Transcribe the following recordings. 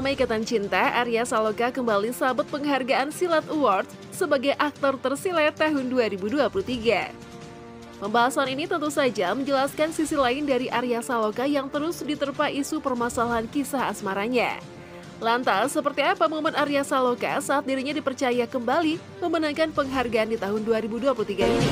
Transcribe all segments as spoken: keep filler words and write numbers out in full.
drama Ikatan Cinta, Arya Saloka kembali sabet penghargaan Silat Award sebagai aktor tersilet tahun dua ribu dua puluh tiga. Pembahasan ini tentu saja menjelaskan sisi lain dari Arya Saloka yang terus diterpa isu permasalahan kisah asmaranya. Lantas, seperti apa momen Arya Saloka saat dirinya dipercaya kembali memenangkan penghargaan di tahun dua ribu dua puluh tiga ini?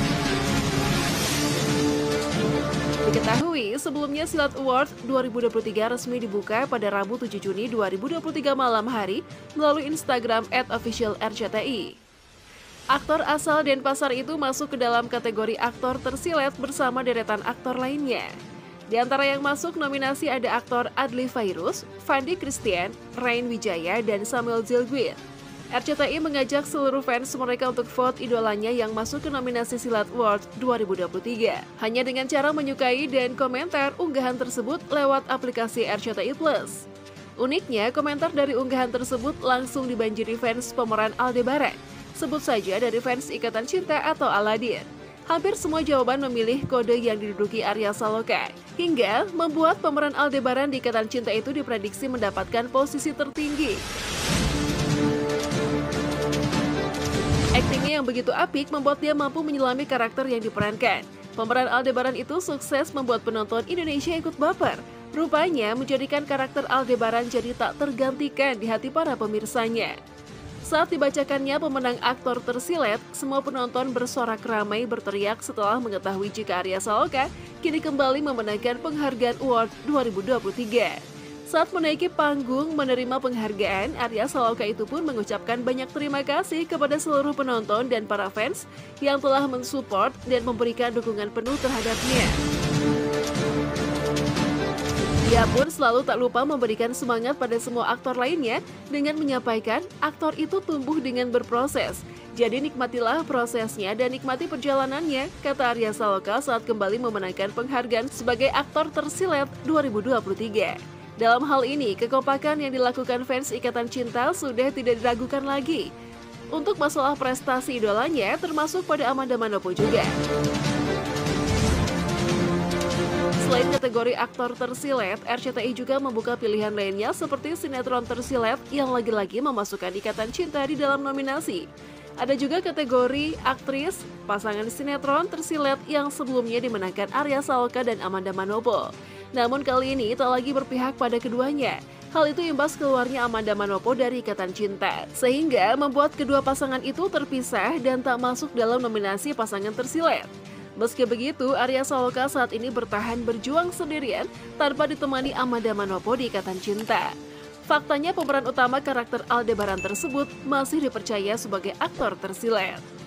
Diketahui, sebelumnya Silat Award dua ribu dua puluh tiga resmi dibuka pada Rabu tujuh Juni dua ribu dua puluh tiga malam hari melalui Instagram at official R C T I. Aktor asal Denpasar itu masuk ke dalam kategori aktor tersilet bersama deretan aktor lainnya. Di antara yang masuk nominasi ada aktor Adly Fairuz, Fandi Christian, Rain Wijaya, dan Samuel Zilguin. R C T I mengajak seluruh fans mereka untuk vote idolanya yang masuk ke nominasi Silat Award dua ribu dua puluh tiga. Hanya dengan cara menyukai dan komentar unggahan tersebut lewat aplikasi R C T I Plus. Uniknya, komentar dari unggahan tersebut langsung dibanjiri fans pemeran Aldebaran. Sebut saja dari fans Ikatan Cinta atau Aladin. Hampir semua jawaban memilih kode yang diduduki Arya Saloka, hingga membuat pemeran Aldebaran di Ikatan Cinta itu diprediksi mendapatkan posisi tertinggi. Aktingnya yang begitu apik membuat dia mampu menyelami karakter yang diperankan. Pemeran Aldebaran itu sukses membuat penonton Indonesia ikut baper. Rupanya menjadikan karakter Aldebaran jadi tak tergantikan di hati para pemirsanya. Saat dibacakannya pemenang aktor tersilet, semua penonton bersorak ramai berteriak setelah mengetahui jika Arya Saloka kini kembali memenangkan penghargaan Award dua ribu dua puluh tiga. Saat menaiki panggung menerima penghargaan, Arya Saloka itu pun mengucapkan banyak terima kasih kepada seluruh penonton dan para fans yang telah mensupport dan memberikan dukungan penuh terhadapnya. Dia pun selalu tak lupa memberikan semangat pada semua aktor lainnya dengan menyampaikan aktor itu tumbuh dengan berproses. Jadi nikmatilah prosesnya dan nikmati perjalanannya, kata Arya Saloka saat kembali memenangkan penghargaan sebagai aktor tersilet dua ribu dua puluh tiga. Dalam hal ini, kekompakan yang dilakukan fans Ikatan Cinta sudah tidak diragukan lagi. Untuk masalah prestasi idolanya, termasuk pada Amanda Manopo juga. Selain kategori aktor tersilet, R C T I juga membuka pilihan lainnya seperti sinetron tersilet yang lagi-lagi memasukkan Ikatan Cinta di dalam nominasi. Ada juga kategori aktris, pasangan sinetron tersilet yang sebelumnya dimenangkan Arya Saloka dan Amanda Manopo. Namun kali ini tak lagi berpihak pada keduanya. Hal itu imbas keluarnya Amanda Manopo dari Ikatan Cinta, sehingga membuat kedua pasangan itu terpisah dan tak masuk dalam nominasi pasangan tersilet. Meski begitu, Arya Saloka saat ini bertahan berjuang sendirian tanpa ditemani Amanda Manopo di Ikatan Cinta. Faktanya pemeran utama karakter Aldebaran tersebut masih dipercaya sebagai aktor tersilet.